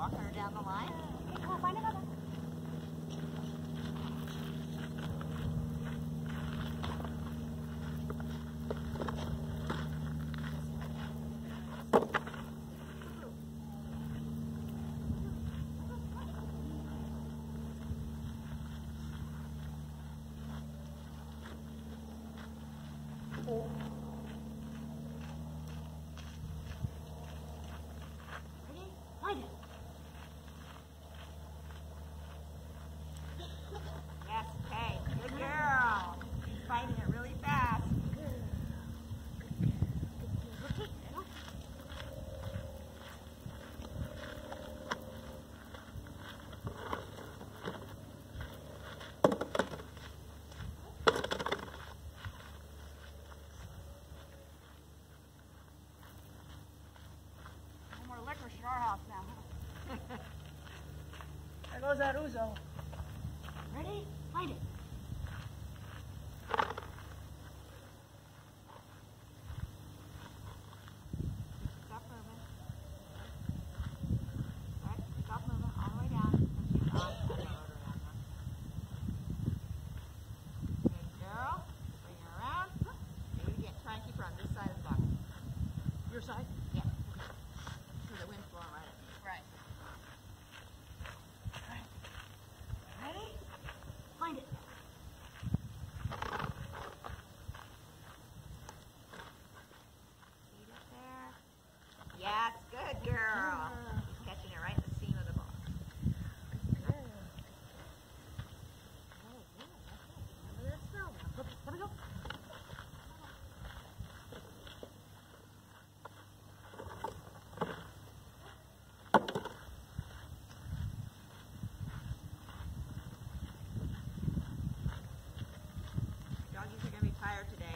walking her down the line. Okay, come on, find another. Ready? Find it. Yes, okay. Good girl. She's finding it really fast. Okay, no. No more licorice in our house now. There goes that ouzo. Ready? Find it. Stop moving. Right, stop moving all the way down. And she's on the motor around her. Good girl. Bring her around. Maybe again, try and keep her on this side of the box. Your side? Yeah. So the wind's blowing right at me. Right. Ready? Find it. See it there? Yes, good girl. She's catching it right in the seam of the box. Remember that smell now. Look, let me go. Doggies are going to be tired today.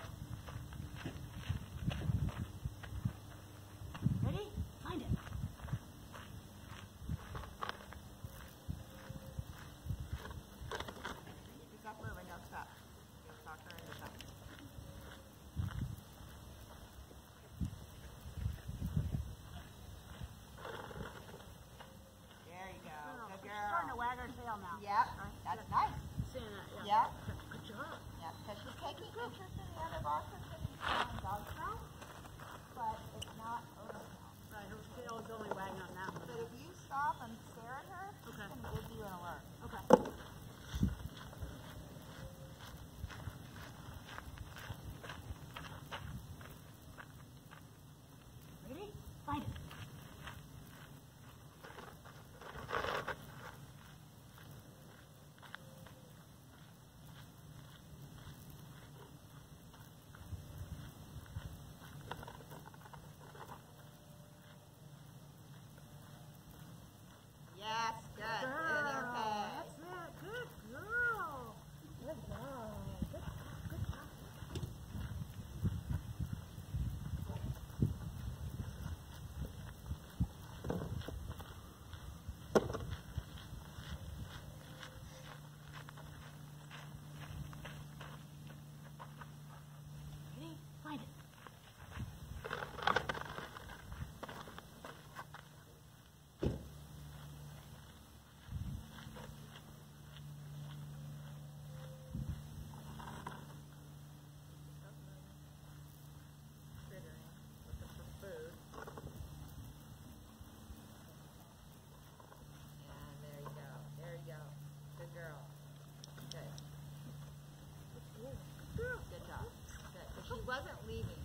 Ready? Find it. Just stop moving, don't stop. You'll talk her into something. There you go. Good She's starting to girl. wag her tail now. Yep, that's nice. Seeing that, Yeah. Good job. Yeah, because she's taking interest in the other boxes that she's found dog smell, but it's not odor smell. Right, her tail is only wagging on that one. But if you stop and stare at her, she's Okay. going to give you an alert. Okay. Ready? Find it. Yes, good. Good, Girl, okay. that's it. Good girl. Good girl. Good job. Ready? Find it. Crittering, looking for food. And there you go. There you go. Good girl. Good. Good girl. Good job. Good. But she wasn't leaving.